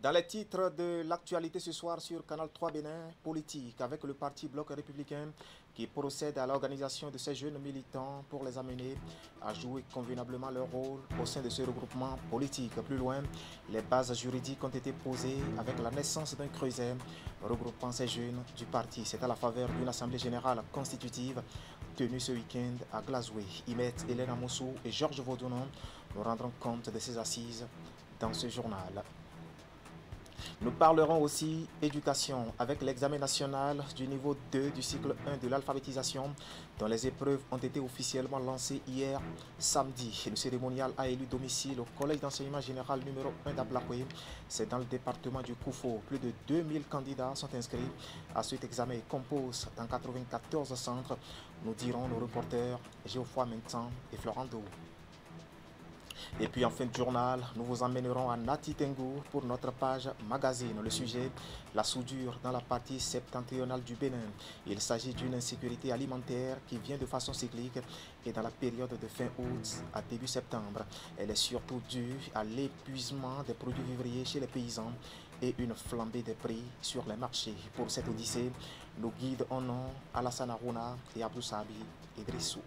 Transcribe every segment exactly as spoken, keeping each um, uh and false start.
Dans les titres de l'actualité ce soir sur Canal trois Bénin, politique avec le parti Bloc républicain qui procède à l'organisation de ces jeunes militants pour les amener à jouer convenablement leur rôle au sein de ce regroupement politique. Plus loin, les bases juridiques ont été posées avec la naissance d'un creuset regroupant ces jeunes du parti. C'est à la faveur d'une assemblée générale constitutive tenue ce week-end à Glazoué. Imet Hélène Amoussou et Georges Vaudounon nous rendront compte de ces assises dans ce journal. Nous parlerons aussi éducation avec l'examen national du niveau deux du cycle un de l'alphabétisation dont les épreuves ont été officiellement lancées hier samedi. Le cérémonial a élu domicile au collège d'enseignement général numéro un d'Ablakoué. C'est dans le département du Koufo. Plus de deux mille candidats sont inscrits à cet examen et composent dans quatre-vingt-quatorze centres. Nous dirons nos reporters Geoffroy Mentan et Florent Dou. Et puis en fin de journal, nous vous emmènerons à Nati Tengu pour notre page magazine. Le sujet, la soudure dans la partie septentrionale du Bénin. Il s'agit d'une insécurité alimentaire qui vient de façon cyclique et dans la période de fin août à début septembre. Elle est surtout due à l'épuisement des produits vivriers chez les paysans et une flambée des prix sur les marchés. Pour cette odyssée, nos guides en nom Alassane Arouna et Abdou Sabi Idrissou.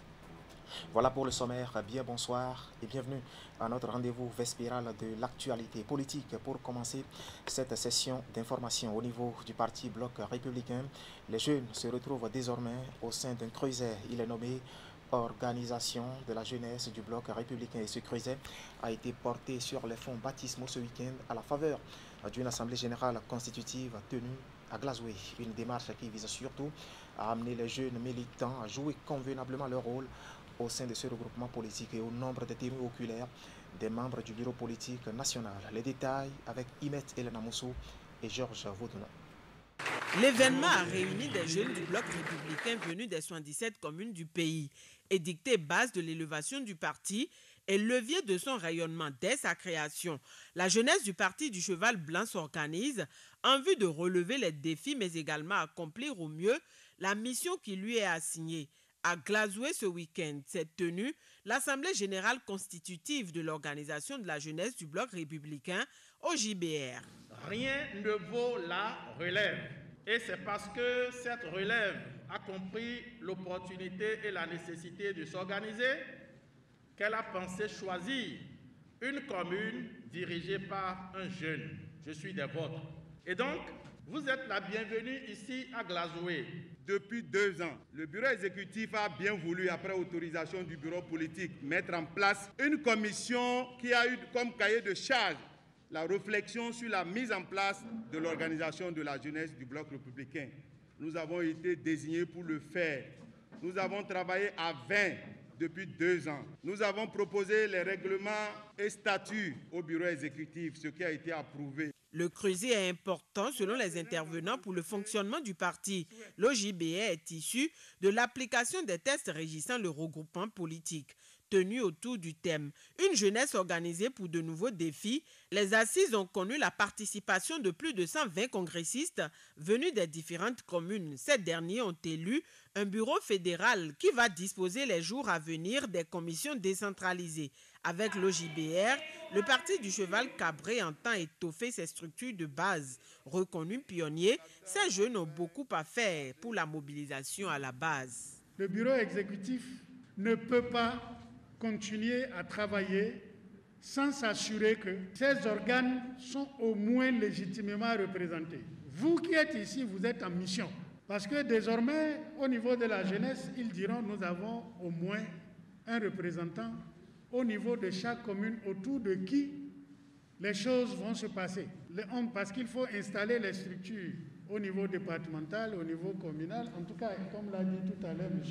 Voilà pour le sommaire. Bien bonsoir et bienvenue à notre rendez-vous vespéral de l'actualité politique. Pour commencer cette session d'information au niveau du parti Bloc républicain, les jeunes se retrouvent désormais au sein d'un creuset. Il est nommé Organisation de la jeunesse du Bloc républicain et ce creuset a été porté sur les fonds baptismaux ce week-end à la faveur d'une assemblée générale constitutive tenue à Glazoué. Une démarche qui vise surtout à amener les jeunes militants à jouer convenablement leur rôle au sein de ce regroupement politique et au nombre de témoins oculaires des membres du bureau politique national. Les détails avec Imet Hélène Amoussou et Georges Vaudounon. L'événement a réuni des jeunes du Bloc républicain venus des soixante-dix-sept communes du pays, édicté base de l'élévation du parti et levier de son rayonnement dès sa création. La jeunesse du parti du Cheval Blanc s'organise en vue de relever les défis mais également accomplir au mieux la mission qui lui est assignée. À Glazoué ce week-end s'est tenue l'Assemblée générale constitutive de l'Organisation de la jeunesse du Bloc républicain au J B R. Rien ne vaut la relève. Et c'est parce que cette relève a compris l'opportunité et la nécessité de s'organiser qu'elle a pensé choisir une commune dirigée par un jeune. Je suis des vôtres. Et donc, vous êtes la bienvenue ici à Glazoué. Depuis deux ans, le bureau exécutif a bien voulu, après autorisation du bureau politique, mettre en place une commission qui a eu comme cahier de charge la réflexion sur la mise en place de l'organisation de la jeunesse du Bloc républicain. Nous avons été désignés pour le faire. Nous avons travaillé à vingt depuis deux ans. Nous avons proposé les règlements et statuts au bureau exécutif, ce qui a été approuvé. Le creuset est important selon les intervenants pour le fonctionnement du parti. L'O J B R est issu de l'application des tests régissant le regroupement politique, tenu autour du thème « Une jeunesse organisée pour de nouveaux défis ». Les assises ont connu la participation de plus de cent vingt congressistes venus des différentes communes. Ces derniers ont élu un bureau fédéral qui va disposer les jours à venir des commissions décentralisées. Avec l'O J B R, le parti du Cheval Cabré entend étoffer ses structures de base. Reconnus pionniers, ces jeunes ont beaucoup à faire pour la mobilisation à la base. Le bureau exécutif ne peut pas continuer à travailler sans s'assurer que ces organes sont au moins légitimement représentés. Vous qui êtes ici, vous êtes en mission. Parce que désormais, au niveau de la jeunesse, ils diront nous avons au moins un représentant au niveau de chaque commune autour de qui les choses vont se passer. Parce qu'il faut installer les structures au niveau départemental, au niveau communal. En tout cas, comme l'a dit tout à l'heure M.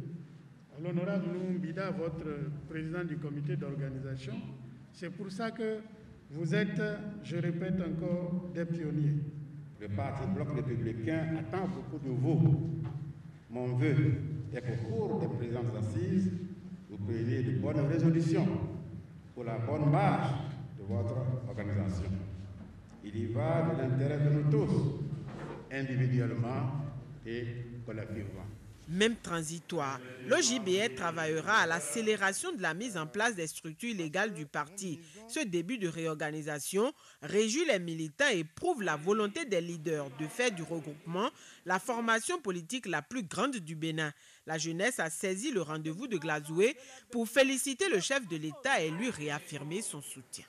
l'honorable Noumbida, votre président du comité d'organisation, c'est pour ça que vous êtes, je répète encore, des pionniers. Le parti Bloc républicain attend beaucoup de vous. Mon vœu est qu'au cours des présentes assises, vous preniez de bonnes résolutions pour la bonne marche de votre organisation. Il y va de l'intérêt de nous tous, individuellement et collectivement. même transitoire. L'O J B E travaillera à l'accélération de la mise en place des structures légales du parti. Ce début de réorganisation réjouit les militants et prouve la volonté des leaders de faire du regroupement la formation politique la plus grande du Bénin. La jeunesse a saisi le rendez-vous de Glazoué pour féliciter le chef de l'État et lui réaffirmer son soutien.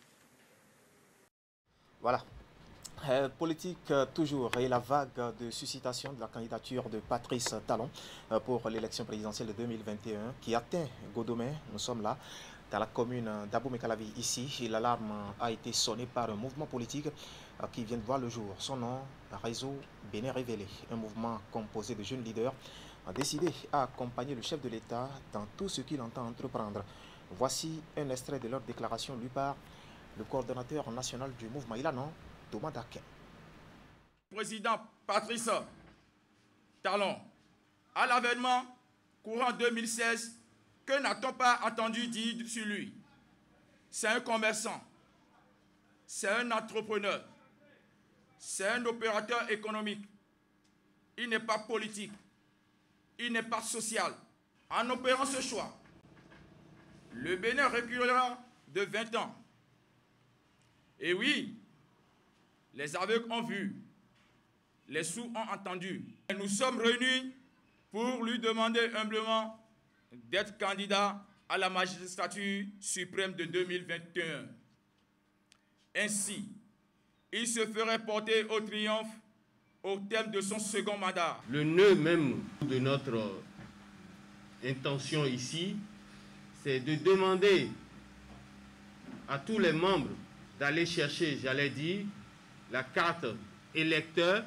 Voilà. Euh, politique euh, toujours et la vague de suscitation de la candidature de Patrice Talon euh, pour l'élection présidentielle de deux mille vingt et un qui atteint Godomé. Nous sommes là dans la commune d'Abomey-Calavi ici et l'alarme a été sonnée par un mouvement politique euh, qui vient de voir le jour. Son nom, Réseau Bénin Révélé, un mouvement composé de jeunes leaders a décidé à accompagner le chef de l'État dans tout ce qu'il entend entreprendre. Voici un extrait de leur déclaration lue par le coordonnateur national du mouvement. Il a nom Thomas Daquin. Président Patrice Talon, à l'avènement courant deux mille seize, que n'a-t-on pas entendu dire sur lui? C'est un commerçant, c'est un entrepreneur, c'est un opérateur économique. Il n'est pas politique, il n'est pas social. En opérant ce choix, le Bénin reculera de vingt ans. Et oui, les aveugles ont vu, les sourds ont entendu. Et nous sommes réunis pour lui demander humblement d'être candidat à la magistrature suprême de deux mille vingt et un. Ainsi, il se ferait porter au triomphe au terme de son second mandat. Le nœud même de notre intention ici, c'est de demander à tous les membres d'aller chercher, j'allais dire, la carte électeur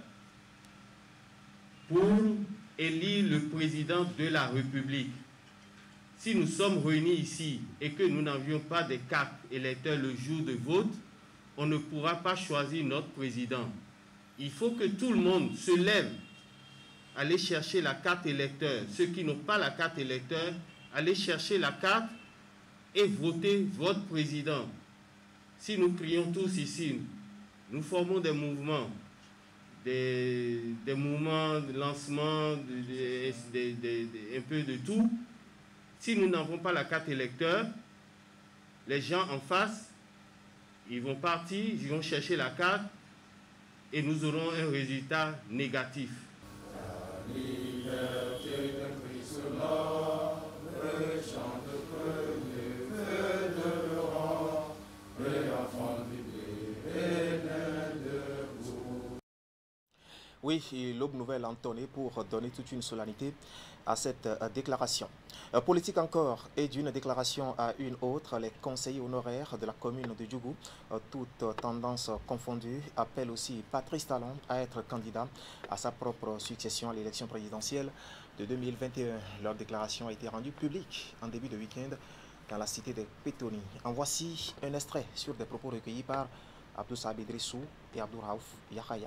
pour élire le président de la République. Si nous sommes réunis ici et que nous n'avions pas de carte électeur le jour de vote, on ne pourra pas choisir notre président. Il faut que tout le monde se lève, aller chercher la carte électeur. Ceux qui n'ont pas la carte électeur, allez chercher la carte et voter votre président. Si nous crions tous ici, nous formons des mouvements, des, des mouvements de lancement, de, de, de, de, de, un peu de tout. Si nous n'avons pas la carte électeur, les gens en face, ils vont partir, ils vont chercher la carte et nous aurons un résultat négatif. La liberté de Christ, le chant de premier feu de l'Europe, et enfant du Bénin debout. Oui, l'Aube Nouvelle entonnée pour donner toute une solennité à cette euh, déclaration. Euh, politique encore, et d'une déclaration à une autre, les conseillers honoraires de la commune de Djougou, euh, toutes tendances confondues, appellent aussi Patrice Talon à être candidat à sa propre succession à l'élection présidentielle de deux mille vingt et un. Leur déclaration a été rendue publique en début de week-end dans la cité de Pétoni. En voici un extrait sur des propos recueillis par Abdou Saab Idrissou et Abdou Raouf Yahaya.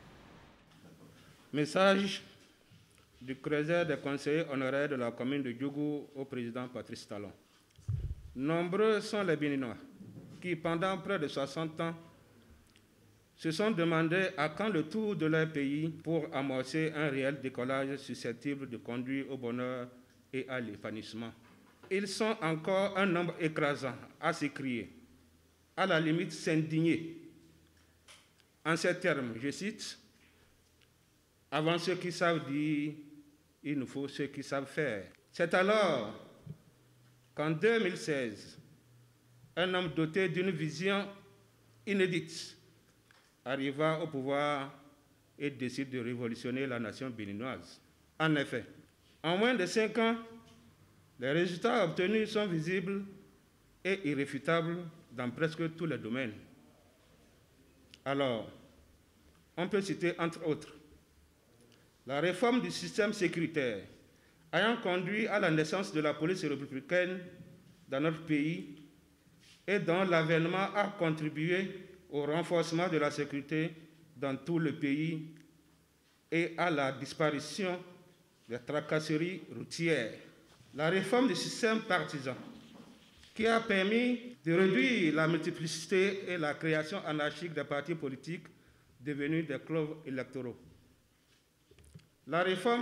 Message du creuseur des conseillers honoraires de la commune de Djougou au président Patrice Talon. Nombreux sont les Béninois qui, pendant près de soixante ans, se sont demandé à quand le tour de leur pays pour amorcer un réel décollage susceptible de conduire au bonheur et à l'épanouissement. Ils sont encore un nombre écrasant à s'écrier, à la limite s'indigner. En ces termes, je cite, « Avant ceux qui savent dire, il nous faut ceux qui savent faire. » C'est alors qu'en deux mille seize, un homme doté d'une vision inédite arriva au pouvoir et décide de révolutionner la nation béninoise. En effet, en moins de cinq ans, les résultats obtenus sont visibles et irréfutables dans presque tous les domaines. Alors, on peut citer entre autres la réforme du système sécuritaire ayant conduit à la naissance de la police républicaine dans notre pays et dont l'avènement a contribué au renforcement de la sécurité dans tout le pays et à la disparition des tracasseries routières. La réforme du système partisan qui a permis de réduire la multiplicité et la création anarchique des partis politiques devenus des clubs électoraux. La réforme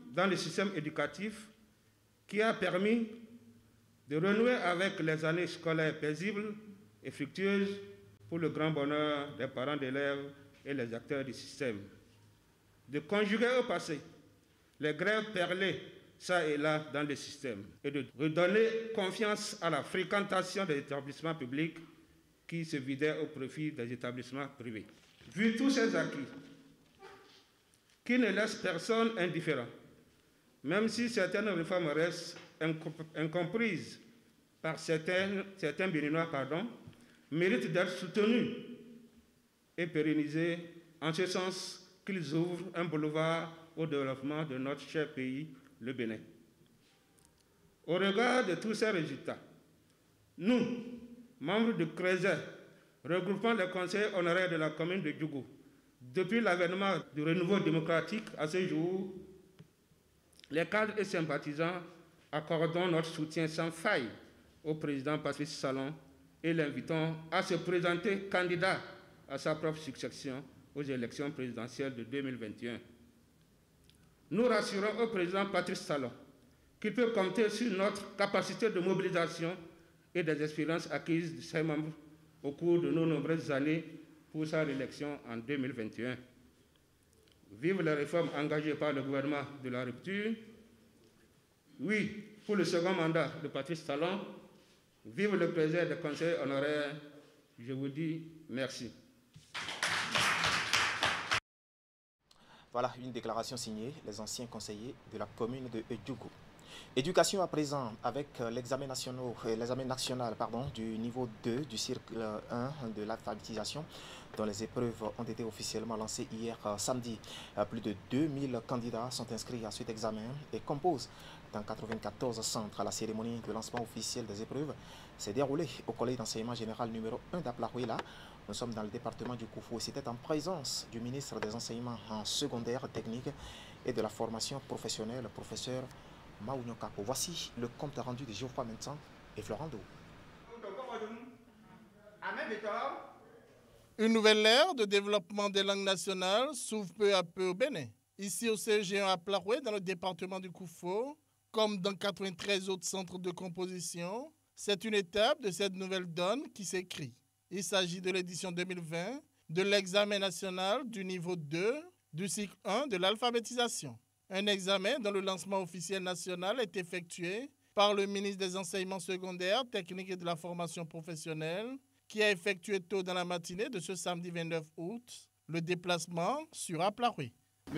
dans le système éducatif qui a permis de renouer avec les années scolaires paisibles et fructueuses pour le grand bonheur des parents d'élèves et les acteurs du système. De conjuguer au passé les grèves perlées ça et là dans le système et de redonner confiance à la fréquentation des établissements publics qui se vidaient au profit des établissements privés. Vu tous ces acquis, qui ne laissent personne indifférent, même si certaines réformes restent incomprises par certains, certains Béninois, pardon, méritent d'être soutenues et pérennisées en ce sens qu'ils ouvrent un boulevard au développement de notre cher pays, le Bénin. Au regard de tous ces résultats, nous, membres du C R E S E, regroupant les conseillers honoraires de la commune de Djougou, depuis l'avènement du renouveau démocratique à ce jour, les cadres et sympathisants accordons notre soutien sans faille au président Patrice Talon et l'invitons à se présenter candidat à sa propre succession aux élections présidentielles de deux mille vingt et un. Nous rassurons au président Patrice Talon qu'il peut compter sur notre capacité de mobilisation et des expériences acquises de ses membres au cours de nos nombreuses années pour sa réélection en deux mille vingt et un. Vive les réformes engagées par le gouvernement de la rupture. Oui, pour le second mandat de Patrice Talon. Vive le président des conseils honoraires. Je vous dis merci. Voilà une déclaration signée les anciens conseillers de la commune de Djougou. Éducation à présent avec l'examen national, l'examen national pardon, du niveau deux du cycle un de l'alphabétisation dont les épreuves ont été officiellement lancées hier samedi. Plus de deux mille candidats sont inscrits à cet examen et composent dans quatre-vingt-quatorze centres. La cérémonie de lancement officiel des épreuves s'est déroulée au collège d'enseignement général numéro un d'Aplahuela. Nous sommes dans le département du Koufou et c'était en présence du ministre des enseignements en secondaire technique et de la formation professionnelle, le professeur Maounio Kapo. Voici le compte rendu de Geoffroy Mentan et Florando. Une nouvelle ère de développement des langues nationales s'ouvre peu à peu au Bénin. Ici au C G un à Plaroué, dans le département du Koufou, comme dans quatre-vingt-treize autres centres de composition, c'est une étape de cette nouvelle donne qui s'écrit. Il s'agit de l'édition deux mille vingt de l'examen national du niveau deux du cycle un de l'alphabétisation. Un examen dont le lancement officiel national est effectué par le ministre des Enseignements secondaires, techniques et de la formation professionnelle, qui a effectué tôt dans la matinée de ce samedi vingt-neuf août le déplacement sur Aplaroué.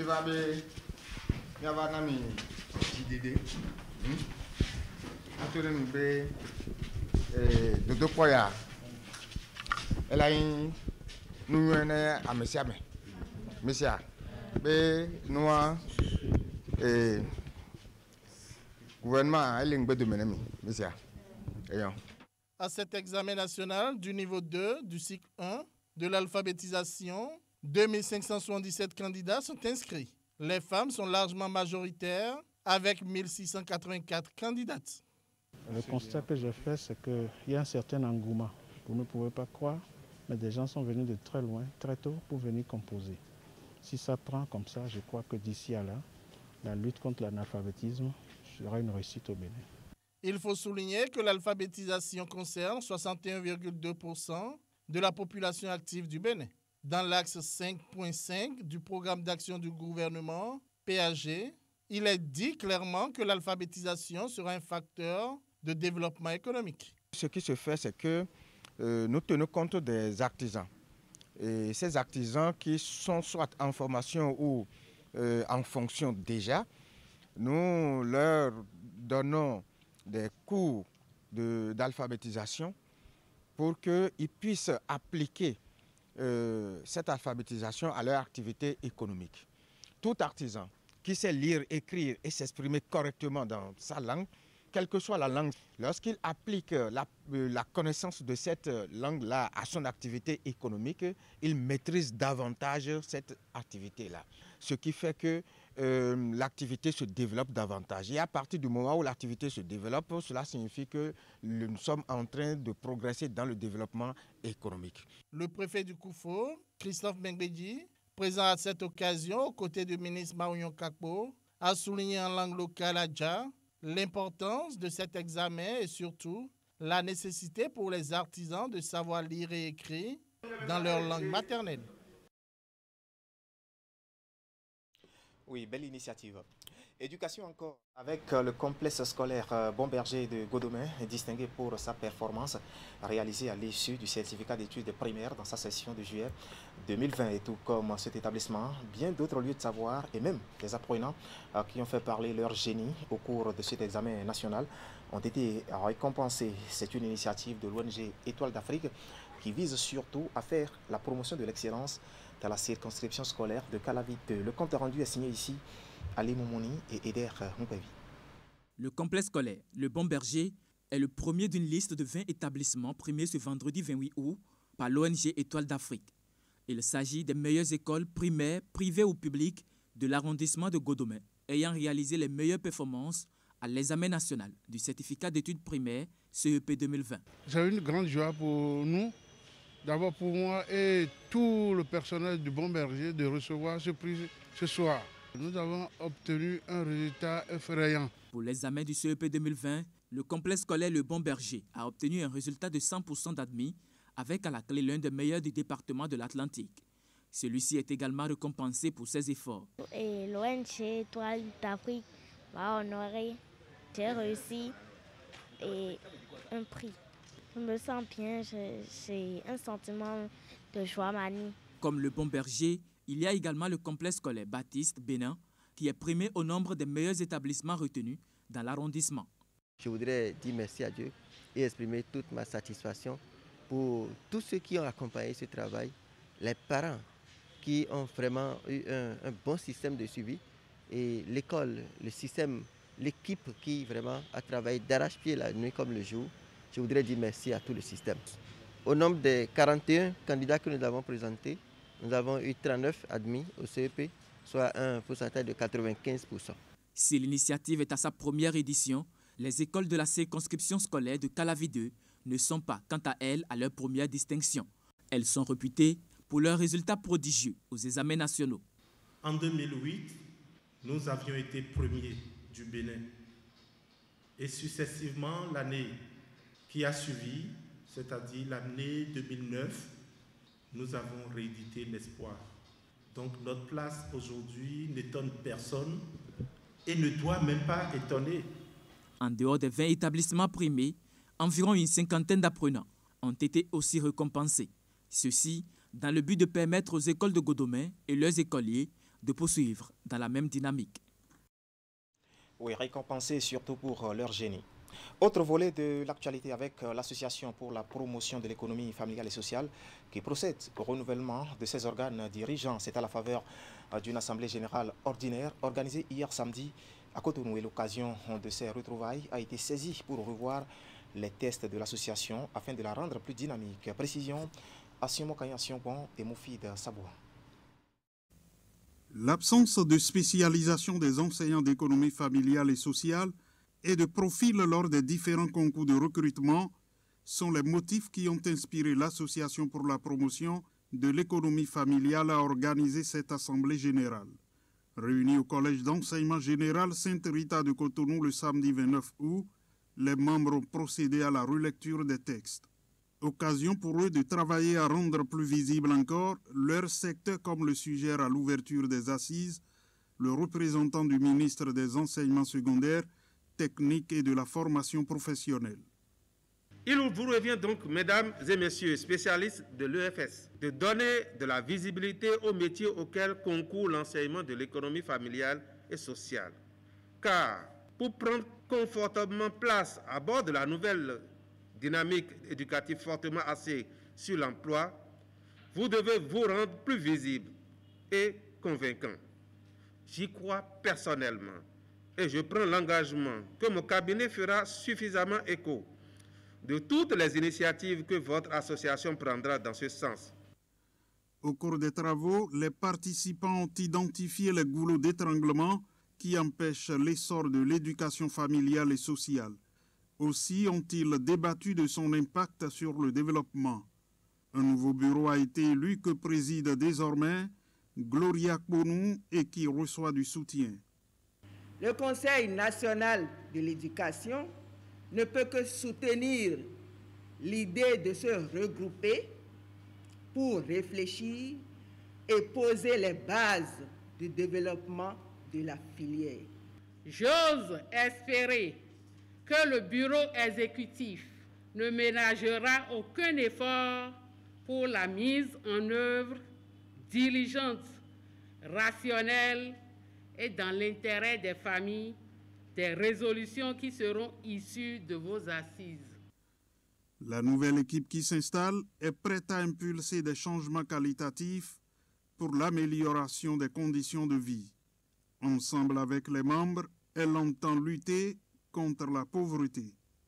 À cet examen national du niveau deux du cycle un de l'alphabétisation, deux mille cinq cent soixante-dix-sept candidats sont inscrits. Les femmes sont largement majoritaires avec mille six cent quatre-vingt-quatre candidates. Le constat que j'ai fait, c'est qu'il y a un certain engouement. Vous ne pouvez pas croire, mais des gens sont venus de très loin, très tôt, pour venir composer. Si ça prend comme ça, je crois que d'ici à là, la lutte contre l'analphabétisme sera une réussite au Bénin. Il faut souligner que l'alphabétisation concerne soixante et un virgule deux pour cent de la population active du Bénin. Dans l'axe cinq point cinq du programme d'action du gouvernement, P A G, il est dit clairement que l'alphabétisation sera un facteur de développement économique. Ce qui se fait, c'est que euh, nous tenons compte des artisans. Et ces artisans qui sont soit en formation ou euh, en fonction déjà, nous leur donnons des cours d'alphabétisation pour qu'ils puissent appliquer euh, cette alphabétisation à leur activité économique. Tout artisan qui sait lire, écrire et s'exprimer correctement dans sa langue, quelle que soit la langue, lorsqu'il applique la, la connaissance de cette langue-là à son activité économique, il maîtrise davantage cette activité-là. Ce qui fait que euh, l'activité se développe davantage. Et à partir du moment où l'activité se développe, cela signifie que nous sommes en train de progresser dans le développement économique. Le préfet du Koufou, Christophe Bengbedji, présent à cette occasion aux côtés du ministre Maounio Kakpo, a souligné en langue locale Adja l'importance de cet examen et surtout la nécessité pour les artisans de savoir lire et écrire dans leur langue maternelle. Oui, belle initiative. Éducation encore avec le complexe scolaire Bon Berger de Godomè, distingué pour sa performance réalisée à l'issue du certificat d'études primaires dans sa session de juillet deux mille vingt. Et tout comme cet établissement, bien d'autres lieux de savoir et même des apprenants qui ont fait parler leur génie au cours de cet examen national ont été récompensés. C'est une initiative de l'O N G Étoile d'Afrique qui vise surtout à faire la promotion de l'excellence dans la circonscription scolaire de Calavi deux. Le compte rendu est signé ici Ali Moumouni et Eder Moupevi. Le complexe scolaire Le Bon Berger est le premier d'une liste de vingt établissements primés ce vendredi vingt-huit août par l'O N G Étoile d'Afrique. Il s'agit des meilleures écoles primaires, privées ou publiques de l'arrondissement de Godomè, ayant réalisé les meilleures performances à l'examen national du certificat d'études primaires C E P deux mille vingt. C'est une grande joie pour nous, d'abord pour moi et tout le personnel du Bon Berger, de recevoir ce prix ce soir. Nous avons obtenu un résultat effrayant. Pour l'examen du C E P deux mille vingt, le complexe scolaire Le Bon Berger a obtenu un résultat de cent pour cent d'admis, avec à la clé l'un des meilleurs du département de l'Atlantique. Celui-ci est également récompensé pour ses efforts. Et l'O N G Étoile d'Afrique m'a honoré. J'ai réussi et un prix. Je me sens bien, j'ai un sentiment de joie manie. Comme Le Bon Berger, il y a également le complexe scolaire Baptiste Bénin, qui est primé au nombre des meilleurs établissements retenus dans l'arrondissement. Je voudrais dire merci à Dieu et exprimer toute ma satisfaction pour tous ceux qui ont accompagné ce travail, les parents qui ont vraiment eu un, un bon système de suivi et l'école, le système, l'équipe qui vraiment a travaillé d'arrache-pied la nuit comme le jour. Je voudrais dire merci à tout le système. Au nombre des quarante et un candidats que nous avons présentés, nous avons eu trente-neuf admis au C E P, soit un pourcentage de quatre-vingt-quinze pour cent. Si l'initiative est à sa première édition, les écoles de la circonscription scolaire de Calavi deux ne sont pas, quant à elles, à leur première distinction. Elles sont réputées pour leurs résultats prodigieux aux examens nationaux. En deux mille huit, nous avions été premiers du Bénin. Et successivement, l'année qui a suivi, c'est-à-dire l'année deux mille neuf, nous avons réédité l'espoir. Donc notre place aujourd'hui n'étonne personne et ne doit même pas étonner. En dehors des vingt établissements primés, environ une cinquantaine d'apprenants ont été aussi récompensés. Ceci dans le but de permettre aux écoles de Godomè et leurs écoliers de poursuivre dans la même dynamique. Oui, récompensés surtout pour leur génie. Autre volet de l'actualité avec l'Association pour la promotion de l'économie familiale et sociale qui procède au renouvellement de ses organes dirigeants. C'est à la faveur d'une assemblée générale ordinaire organisée hier samedi à Cotonou. Et l'occasion de ces retrouvailles a été saisie pour revoir les tests de l'association afin de la rendre plus dynamique. Précision, Assimo Kanya-Sionbon et Moufid Saboua. L'absence de spécialisation des enseignants d'économie familiale et sociale et de profil lors des différents concours de recrutement sont les motifs qui ont inspiré l'Association pour la promotion de l'économie familiale à organiser cette assemblée générale. Réunis au Collège d'enseignement général Sainte-Rita de Cotonou le samedi vingt-neuf août, les membres ont procédé à la relecture des textes. Occasion pour eux de travailler à rendre plus visible encore leur secteur comme le suggère à l'ouverture des assises le représentant du ministre des Enseignements secondaires, techniques et de la formation professionnelle. Il vous revient donc, mesdames et messieurs spécialistes de l'E F S, de donner de la visibilité aux métiers auxquels concourt l'enseignement de l'économie familiale et sociale. Car pour prendre confortablement place à bord de la nouvelle dynamique éducative fortement axée sur l'emploi, vous devez vous rendre plus visible et convaincant. J'y crois personnellement et je prends l'engagement que mon cabinet fera suffisamment écho de toutes les initiatives que votre association prendra dans ce sens. Au cours des travaux, les participants ont identifié les goulots d'étranglement qui empêchent l'essor de l'éducation familiale et sociale. Aussi ont-ils débattu de son impact sur le développement. Un nouveau bureau a été élu que préside désormais Gloria Kbonou et qui reçoit du soutien. Le Conseil national de l'éducation ne peut que soutenir l'idée de se regrouper pour réfléchir et poser les bases du développement de la filière. J'ose espérer que le bureau exécutif ne ménagera aucun effort pour la mise en œuvre diligente, rationnelle et dans l'intérêt des familles des résolutions qui seront issues de vos assises. La nouvelle équipe qui s'installe est prête à impulser des changements qualitatifs pour l'amélioration des conditions de vie. Ensemble avec les membres, elle entend lutter contre la pauvreté.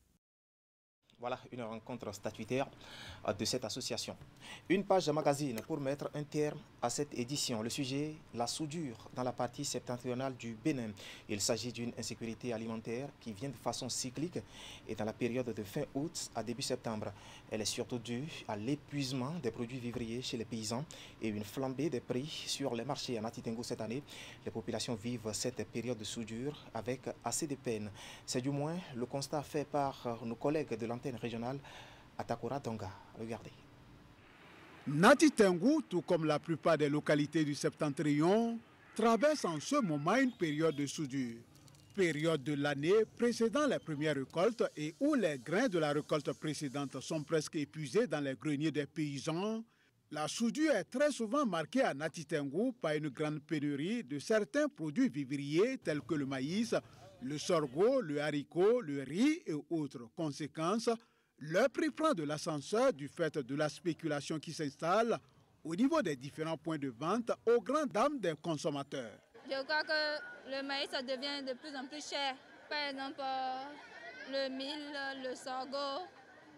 Voilà une rencontre statutaire de cette association. Une page de magazine pour mettre un terme à cette édition. Le sujet, la soudure dans la partie septentrionale du Bénin. Il s'agit d'une insécurité alimentaire qui vient de façon cyclique et dans la période de fin août à début septembre. Elle est surtout due à l'épuisement des produits vivriers chez les paysans et une flambée des prix sur les marchés. En Ati-Tengou cette année, les populations vivent cette période de soudure avec assez de peine. C'est du moins le constat fait par nos collègues de l'antenne régionale Atakora Tonga. Regardez. Ati-Tengou, tout comme la plupart des localités du septentrion, traverse en ce moment une période de soudure. Période de l'année précédant les premières récoltes et où les grains de la récolte précédente sont presque épuisés dans les greniers des paysans. La soudure est très souvent marquée à Ati-Tengou par une grande pénurie de certains produits vivriers tels que le maïs, le sorgho, le haricot, le riz et autres. Conséquence, le prix prend de l'ascenseur du fait de la spéculation qui s'installe au niveau des différents points de vente aux grandes dames des consommateurs. Je crois que le maïs ça devient de plus en plus cher. Par exemple, le mil, le sorgho,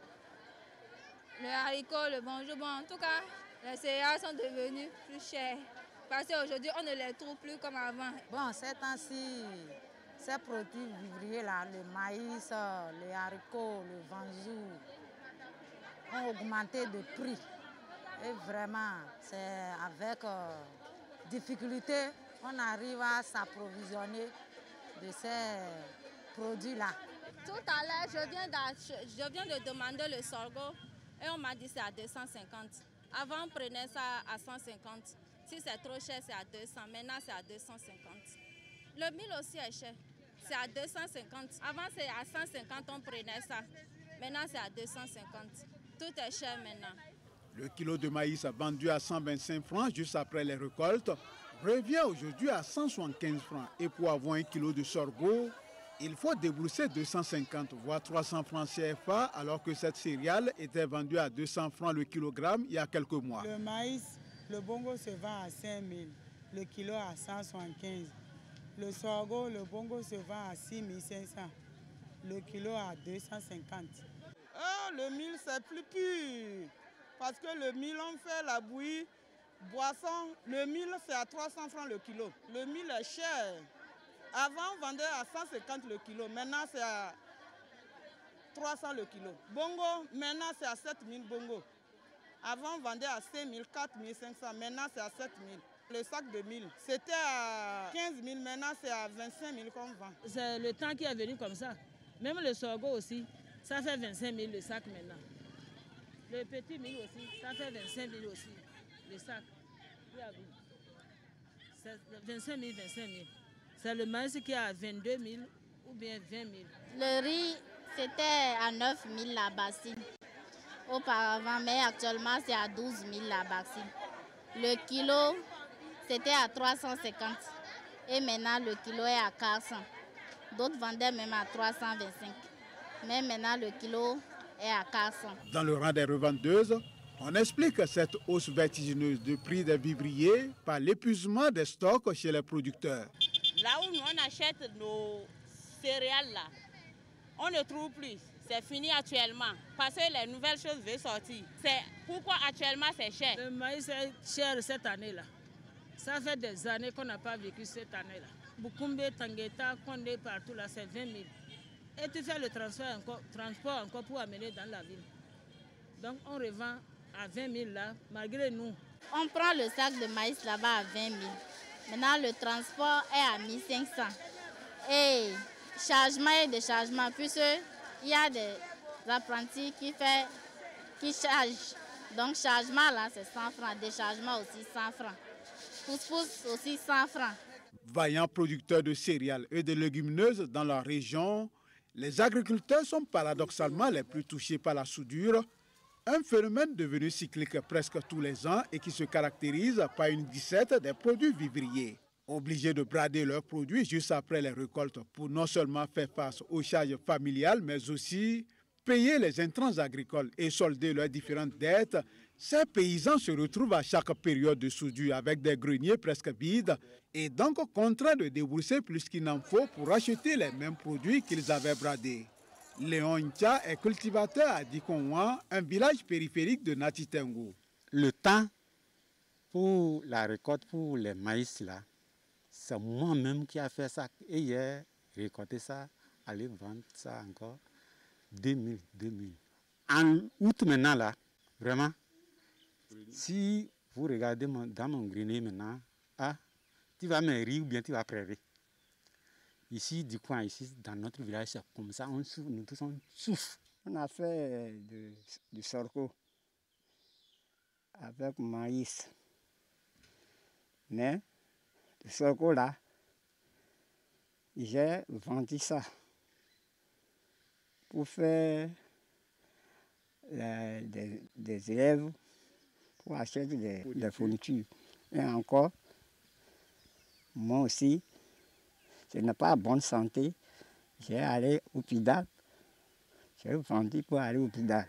le haricot, le bonjour. Bon, en tout cas, les céréales sont devenues plus chères. Parce qu'aujourd'hui, on ne les trouve plus comme avant. Bon, ces temps-ci, ces produits vivriers-là, le maïs, les haricots, le vanjou, ont augmenté de prix. Et vraiment, c'est avec euh, difficulté qu'on arrive à s'approvisionner de ces produits-là. Tout à l'heure, je viens, je viens de demander le sorgho et on m'a dit c'est à deux cent cinquante. Avant, on prenait ça à cent cinquante. Si c'est trop cher, c'est à deux cents. Maintenant, c'est à deux cent cinquante. Le mil aussi est cher. C'est à deux cent cinquante. Avant, c'est à cent cinquante, on prenait ça. Maintenant, c'est à deux cent cinquante. Tout est cher maintenant. Le kilo de maïs vendu à cent vingt-cinq francs juste après les récoltes revient aujourd'hui à cent soixante-quinze francs. Et pour avoir un kilo de sorgho, il faut débourser deux cent cinquante voire trois cents francs C F A, alors que cette céréale était vendue à deux cents francs le kilogramme il y a quelques mois. Le maïs, le bongo se vend à cinq mille, le kilo à cent soixante-quinze. Le sorgho, le bongo se vend à six mille cinq cents, le kilo à deux cent cinquante. Oh, le mil, c'est plus pur. Parce que le mil, on fait la bouillie, boisson. Le mil, c'est à trois cents francs le kilo. Le mil est cher. Avant, on vendait à cent cinquante le kilo. Maintenant, c'est à trois cents le kilo. Bongo, maintenant, c'est à sept mille bongo. Avant, on vendait à cinq mille, quatre mille cinq cents. Maintenant, c'est à sept mille. Le sac de mille, c'était à quinze mille. Maintenant, c'est à vingt-cinq mille qu'on vend. C'est le temps qui est venu comme ça. Même le sorgho aussi, ça fait vingt-cinq mille le sac maintenant. Le petit mille aussi, ça fait vingt-cinq mille aussi, le sac. C'est vingt-cinq mille, vingt-cinq mille. C'est le maïs qui est à vingt-deux mille ou bien vingt mille. Le riz, c'était à neuf mille la bassine auparavant, mais actuellement c'est à douze mille la bassine. Le kilo, c'était à trois cent cinquante et maintenant le kilo est à quatre cents. D'autres vendaient même à trois cent vingt-cinq, mais maintenant le kilo est à quatre cents. Dans le rang des revendeuses, on explique cette hausse vertigineuse du prix des vivriers par l'épuisement des stocks chez les producteurs. Là où nous on achète nos céréales là, on ne trouve plus. C'est fini actuellement parce que les nouvelles choses veulent sortir. C'est pourquoi actuellement c'est cher. Le maïs est cher cette année là. Ça fait des années qu'on n'a pas vécu cette année là. Bukumbe, Tangueta, Kondé, partout là, c'est vingt mille. Et tu fais le transfert encore, transport encore pour amener dans la ville. Donc on revend à vingt mille là, malgré nous. On prend le sac de maïs là-bas à vingt mille. Maintenant le transport est à mille cinq cents. et chargement et déchargement, puisqu'il y a des apprentis qui, fait, qui chargent. Donc chargement là c'est cent francs, déchargement aussi cent francs. Pousse-pousse aussi cent francs. Vaillants producteurs de céréales et de légumineuses dans la région, les agriculteurs sont paradoxalement les plus touchés par la soudure, un phénomène devenu cyclique presque tous les ans et qui se caractérise par une dissette des produits vivriers. Obligés de brader leurs produits juste après les récoltes pour non seulement faire face aux charges familiales, mais aussi payer les intrants agricoles et solder leurs différentes dettes, ces paysans se retrouvent à chaque période de soudure avec des greniers presque vides et donc contraints de débourser plus qu'il n'en faut pour acheter les mêmes produits qu'ils avaient bradés. Léon Ntia est cultivateur à Dikonwa, un village périphérique de Natitengo. Le temps pour la récolte pour les maïs là, c'est moi-même qui a fait ça et hier récolté ça, aller vendre ça encore. deux mille, deux mille. En août maintenant là, vraiment, si vous regardez mon, dans mon grenier maintenant, ah, tu vas me rire ou bien tu vas pleurer. Ici, du coin, ici, dans notre village, c'est comme ça, on souffre, nous tous on souffre. On a fait du, du sorgho avec maïs. Mais le sorgho là, j'ai vendu ça pour faire les, des, des élèves, pour acheter des, des fournitures. Et encore, moi aussi, je n'ai pas bonne santé, j'ai allé au Pidal, j'ai vendu pour aller au Pidal.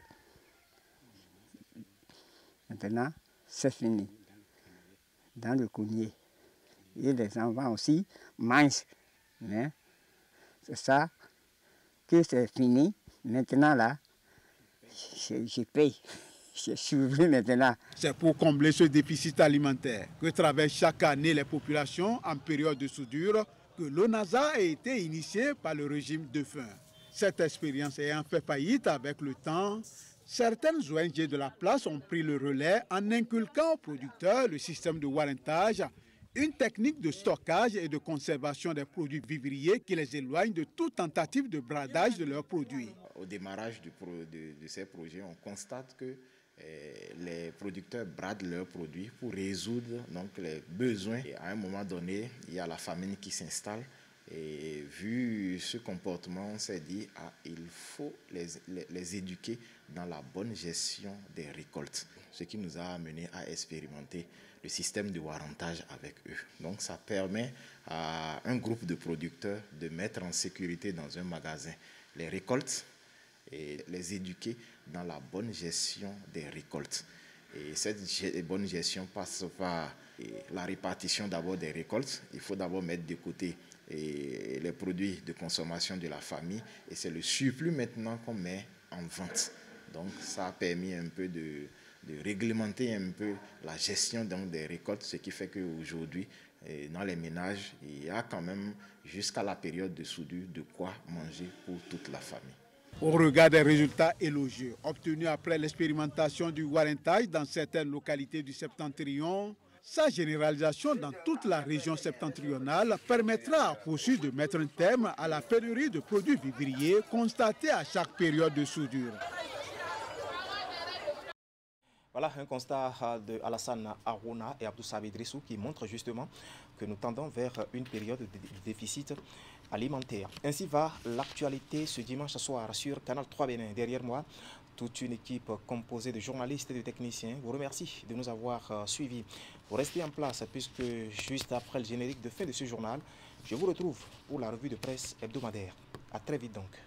Maintenant, c'est fini, dans le cougnier. Et les enfants aussi mangent, mais c'est ça que c'est fini. Maintenant là, je, je paye. Je suis maintenant. C'est pour combler ce déficit alimentaire que traversent chaque année les populations en période de soudure que l'ONASA a été initié par le régime défunt. Cette expérience ayant fait faillite avec le temps, certaines O N G de la place ont pris le relais en inculquant aux producteurs le système de warrantage, une technique de stockage et de conservation des produits vivriers qui les éloigne de toute tentative de bradage de leurs produits. Au démarrage du pro, de, de ces projets, on constate que eh, les producteurs bradent leurs produits pour résoudre donc, les besoins. Et à un moment donné, il y a la famine qui s'installe. Et vu ce comportement, on s'est dit ah, il faut les, les, les éduquer dans la bonne gestion des récoltes. Ce qui nous a amené à expérimenter le système de warrantage avec eux. Donc ça permet à un groupe de producteurs de mettre en sécurité dans un magasin les récoltes et les éduquer dans la bonne gestion des récoltes. Et cette bonne gestion passe par la répartition d'abord des récoltes. Il faut d'abord mettre de côté et les produits de consommation de la famille et c'est le surplus maintenant qu'on met en vente. Donc ça a permis un peu de, de réglementer un peu la gestion donc, des récoltes, ce qui fait qu'aujourd'hui, dans les ménages, il y a quand même jusqu'à la période de soudure de quoi manger pour toute la famille. Au regard des résultats élogieux obtenus après l'expérimentation du warrantage dans certaines localités du Septentrion, sa généralisation dans toute la région septentrionale permettra à Fossus de mettre un terme à la pénurie de produits vivriers constatée à chaque période de soudure. Voilà un constat de Alassane Arouna et Abdou Sabé Drissou qui montre justement que nous tendons vers une période de déficit alimentaire. Ainsi va l'actualité ce dimanche soir sur Canal trois Bénin. Derrière moi, toute une équipe composée de journalistes et de techniciens vous remercie de nous avoir suivis. Vous restez en place puisque juste après le générique de fin de ce journal, je vous retrouve pour la revue de presse hebdomadaire. À très vite donc.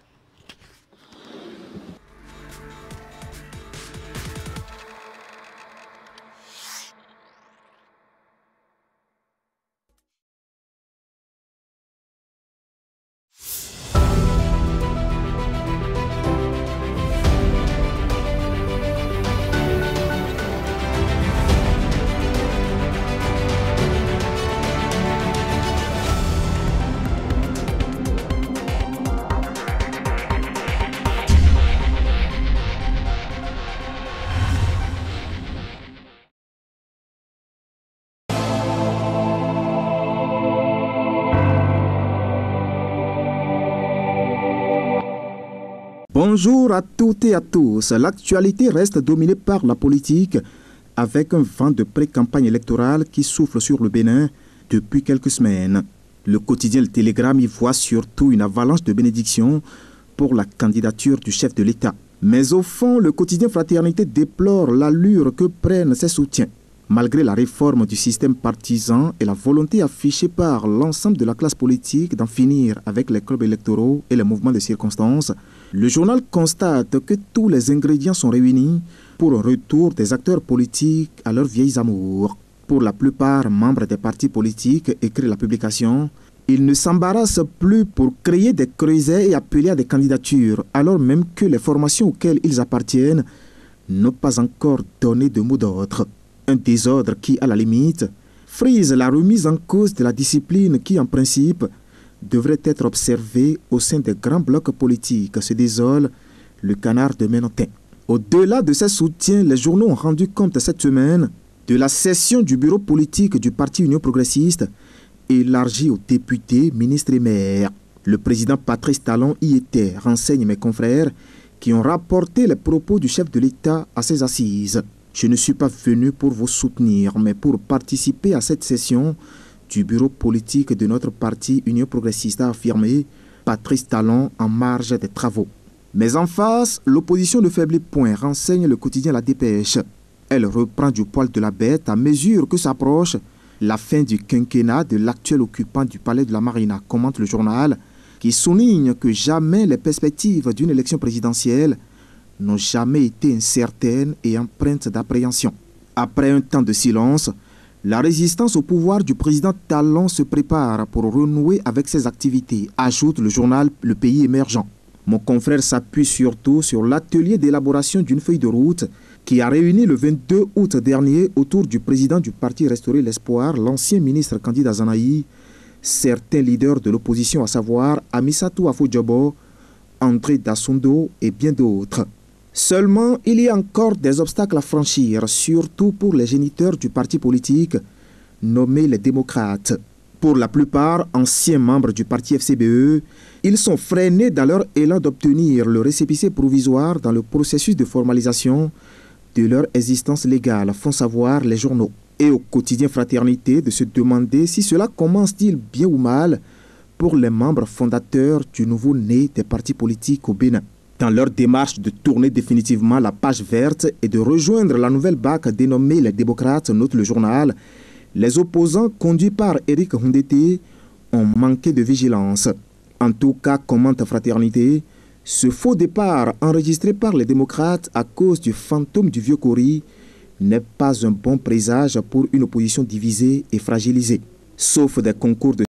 Bonjour à toutes et à tous. L'actualité reste dominée par la politique avec un vent de pré-campagne électorale qui souffle sur le Bénin depuis quelques semaines. Le quotidien Le Télégramme y voit surtout une avalanche de bénédictions pour la candidature du chef de l'État. Mais au fond, le quotidien Fraternité déplore l'allure que prennent ses soutiens. Malgré la réforme du système partisan et la volonté affichée par l'ensemble de la classe politique d'en finir avec les clubs électoraux et les mouvements de circonstances, le journal constate que tous les ingrédients sont réunis pour un retour des acteurs politiques à leurs vieilles amours. Pour la plupart membres des partis politiques, écrit la publication, ils ne s'embarrassent plus pour créer des creusets et appeler à des candidatures, alors même que les formations auxquelles ils appartiennent n'ont pas encore donné de mot d'ordre. Un désordre qui, à la limite, frise la remise en cause de la discipline qui, en principe, devrait être observée au sein des grands blocs politiques, se désole le Canard de Menontin. Au-delà de ces soutiens, les journaux ont rendu compte cette semaine de la session du bureau politique du Parti Union progressiste, élargie aux députés, ministres et maires. Le président Patrice Talon y était, renseignent mes confrères, qui ont rapporté les propos du chef de l'État à ses assises. Je ne suis pas venu pour vous soutenir, mais pour participer à cette session du bureau politique de notre parti Union progressiste, a affirmé Patrice Talon en marge des travaux. Mais en face, l'opposition ne faiblit point, renseigne le quotidien La Dépêche. Elle reprend du poil de la bête à mesure que s'approche la fin du quinquennat de l'actuel occupant du palais de la Marina, commente le journal, qui souligne que jamais les perspectives d'une élection présidentielle n'ont jamais été incertaines et empreintes d'appréhension. Après un temps de silence, la résistance au pouvoir du président Talon se prépare pour renouer avec ses activités, ajoute le journal Le Pays émergent. Mon confrère s'appuie surtout sur l'atelier d'élaboration d'une feuille de route qui a réuni le vingt-deux août dernier autour du président du parti Restaurer l'Espoir, l'ancien ministre candidat Zanaï, certains leaders de l'opposition, à savoir Amissatou Afo-Diobo, André Dassundo et bien d'autres. Seulement, il y a encore des obstacles à franchir, surtout pour les géniteurs du parti politique nommés les démocrates. Pour la plupart, anciens membres du parti F C B E, ils sont freinés dans leur élan d'obtenir le récépissé provisoire dans le processus de formalisation de leur existence légale, font savoir les journaux. Et au quotidien Fraternité de se demander si cela commence-t-il bien ou mal pour les membres fondateurs du nouveau-né des partis politiques au Bénin. Dans leur démarche de tourner définitivement la page verte et de rejoindre la nouvelle B A C dénommée les démocrates, note le journal, les opposants conduits par Éric Hundété ont manqué de vigilance. En tout cas, commente Fraternité, ce faux départ enregistré par les démocrates à cause du fantôme du vieux Cori n'est pas un bon présage pour une opposition divisée et fragilisée. Sauf des concours de